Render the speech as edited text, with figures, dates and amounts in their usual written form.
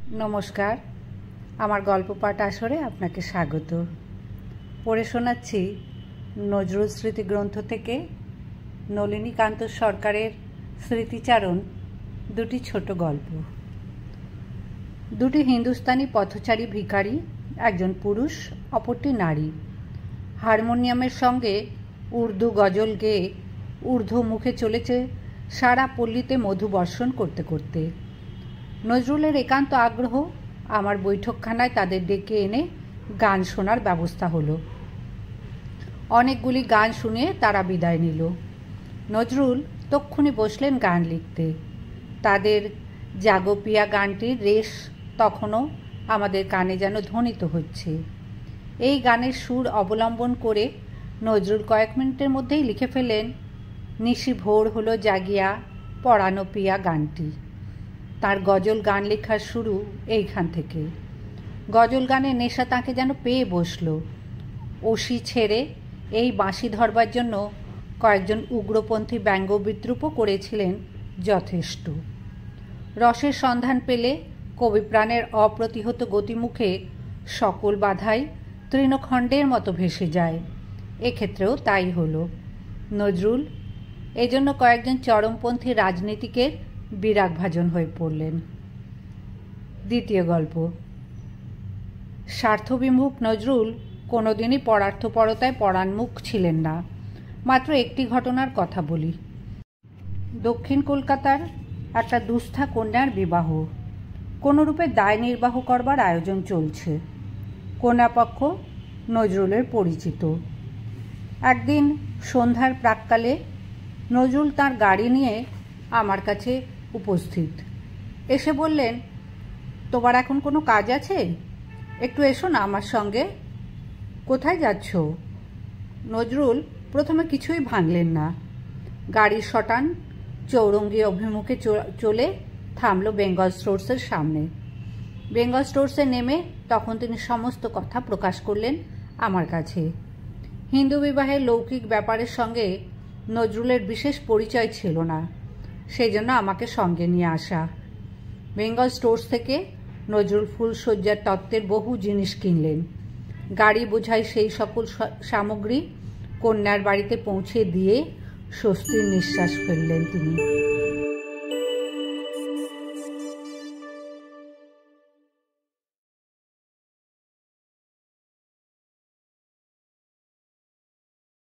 নমস্কার, আমার গল্প পাঠ আসরে আপনাকে স্বাগত। পড়ে শোনাচ্ছি নজরুল স্মৃতি গ্রন্থ থেকে নলিনীকান্ত সরকারের স্মৃতিচারণ দুটি ছোট গল্প। দুটি হিন্দুস্তানি পথচারী ভিখারি, একজন পুরুষ অপরটি নারী, হারমোনিয়ামের সঙ্গে উর্দু গজল গেয়ে ঊর্ধ্ব মুখে চলেছে সারা পল্লীতে মধু বর্ষণ করতে করতে। নজরুলের একান্ত আগ্রহ, আমার বৈঠকখানায় তাদের ডেকে এনে গান শোনার ব্যবস্থা হলো। অনেকগুলি গান শুনিয়ে তারা বিদায় নিল। নজরুল তক্ষুনি বসলেন গান লিখতে। তাদের জাগপিয়া গানটির রেশ তখনও আমাদের কানে যেন ধ্বনিত হচ্ছে। এই গানের সুর অবলম্বন করে নজরুল কয়েক মিনিটের মধ্যেই লিখে ফেলেন নিশি ভোর হলো জাগিয়া পরানো পিয়া গানটি। তার গজল গান লেখার শুরু এইখান থেকে। গজল গানের নেশা তাকে যেন পেয়ে বসল। ওসি ছেড়ে এই বাঁশি ধরবার জন্য কয়েকজন উগ্রপন্থী ব্যঙ্গ বিদ্রুপও করেছিলেন যথেষ্ট। রসের সন্ধান পেলে কবিপ্রাণের অপ্রতিহত গতিমুখে সকল বাধাই তৃণখণ্ডের মতো ভেসে যায়। এক্ষেত্রেও তাই হলো। নজরুল এজন্য কয়েকজন চরমপন্থী রাজনীতিকের বিরাগভাজন হয়ে পড়লেন। দ্বিতীয় গল্প। স্বার্থবিমুখ নজরুল কোনোদিনই পরার্থপরতায় পরাণমুখ ছিলেন না। মাত্র একটি ঘটনার কথা বলি। দক্ষিণ কলকাতার একটা দুস্থা কন্যার বিবাহ। কোনোরূপে দায় নির্বাহ করবার আয়োজন চলছে। কন্যাপক্ষ নজরুলের পরিচিত। একদিন সন্ধ্যার প্রাক্কালে নজরুল তাঁর গাড়ি নিয়ে আমার কাছে উপস্থিত। এসে বললেন, তোমার এখন কোনো কাজ আছে? একটু এসো না আমার সঙ্গে। কোথায় যাচ্ছ? নজরুল প্রথমে কিছুই ভাঙলেন না। গাড়ির শটান চৌরঙ্গি অভিমুখে চলে থামল বেঙ্গল স্টোর্সের সামনে। বেঙ্গল স্টোর্সে নেমে তখন তিনি সমস্ত কথা প্রকাশ করলেন আমার কাছে। হিন্দু বিবাহের লৌকিক ব্যাপারের সঙ্গে নজরুলের বিশেষ পরিচয় ছিল না, সেই জন্য আমাকে সঙ্গে নিয়ে আসা। বেঙ্গল স্টোর্স থেকে নজরুল ফুলসজ্জার তত্ত্বের বহু জিনিস কিনলেন। গাড়ি বোঝাই সেই সকল সামগ্রী কন্যার বাড়িতে পৌঁছে দিয়ে স্বস্তির নিঃশ্বাস ফেললেন তিনি।